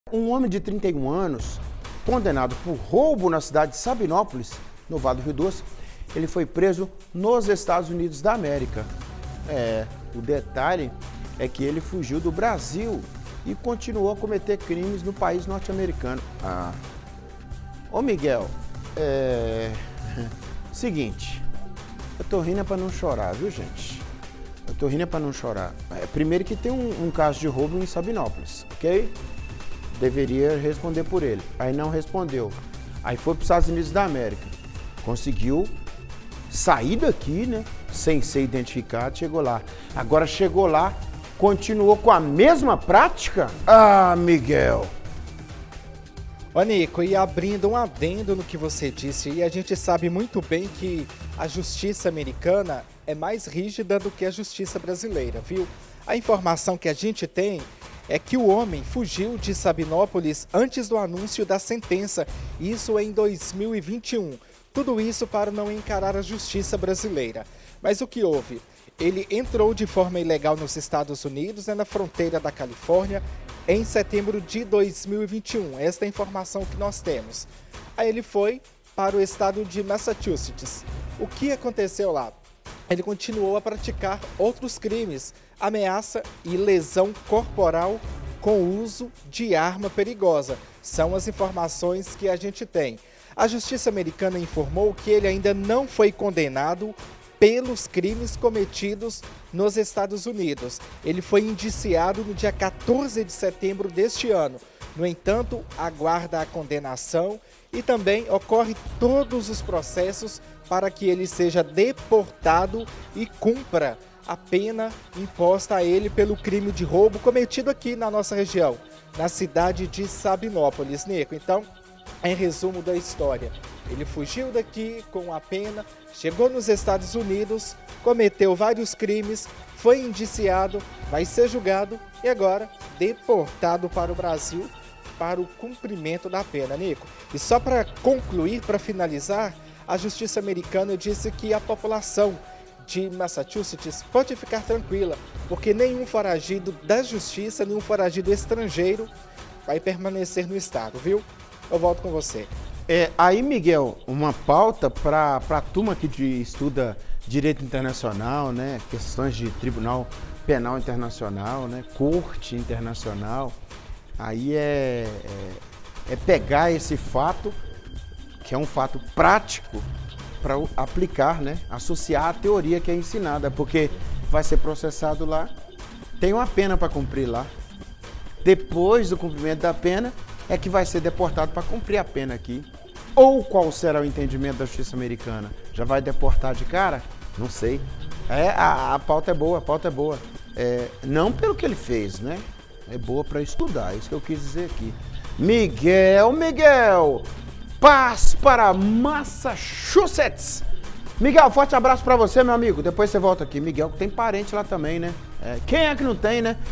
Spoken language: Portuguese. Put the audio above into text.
Um homem de 31 anos, condenado por roubo na cidade de Sabinópolis, no Vale do Rio Doce, ele foi preso nos Estados Unidos da América. O detalhe é que ele fugiu do Brasil e continuou a cometer crimes no país norte-americano. Ô Miguel, seguinte, eu tô rindo para não chorar, viu gente? Eu tô rindo para não chorar. Primeiro que tem um caso de roubo em Sabinópolis, ok? Deveria responder por ele. Aí não respondeu. Aí foi para os Estados Unidos da América. Conseguiu sair daqui, né? Sem ser identificado, chegou lá. Agora chegou lá, continuou com a mesma prática? Ah, Miguel! Ô Nico, e abrindo um adendo no que você disse, e a gente sabe muito bem que a justiça americana é mais rígida do que a justiça brasileira, viu? A informação que a gente tem é que o homem fugiu de Sabinópolis antes do anúncio da sentença, isso em 2021. Tudo isso para não encarar a justiça brasileira. Mas o que houve? Ele entrou de forma ilegal nos Estados Unidos, na fronteira da Califórnia, em setembro de 2021. Esta é a informação que nós temos. Aí ele foi para o estado de Massachusetts. O que aconteceu lá? Ele continuou a praticar outros crimes, ameaça e lesão corporal com uso de arma perigosa. São as informações que a gente tem. A justiça americana informou que ele ainda não foi condenado pelos crimes cometidos nos Estados Unidos. Ele foi indiciado no dia 14 de setembro deste ano. No entanto, aguarda a condenação e também ocorre todos os processos para que ele seja deportado e cumpra a pena imposta a ele pelo crime de roubo cometido aqui na nossa região, na cidade de Sabinópolis, Nico. Então, em resumo da história, ele fugiu daqui com a pena, chegou nos Estados Unidos, cometeu vários crimes, foi indiciado, vai ser julgado e agora deportado para o Brasil para o cumprimento da pena, Nico. E só para concluir, para finalizar, a justiça americana disse que a população de Massachusetts pode ficar tranquila, porque nenhum foragido da justiça, nenhum foragido estrangeiro vai permanecer no estado, viu? Eu volto com você. Aí, Miguel, uma pauta para a turma que estuda direito internacional, né? Questões de tribunal penal internacional, né? Corte internacional. Aí é pegar esse fato, que é um fato prático, para aplicar, né? Associar a teoria que é ensinada, porque vai ser processado lá, tem uma pena para cumprir lá. Depois do cumprimento da pena, é que vai ser deportado para cumprir a pena aqui. Ou qual será o entendimento da justiça americana? Já vai deportar de cara? Não sei. A pauta é boa, a pauta é boa. Não pelo que ele fez, né? É boa para estudar, é isso que eu quis dizer aqui. Miguel! Paz para Massachusetts! Miguel, forte abraço para você, meu amigo. Depois você volta aqui. Miguel tem parente lá também, né? Quem é que não tem, né?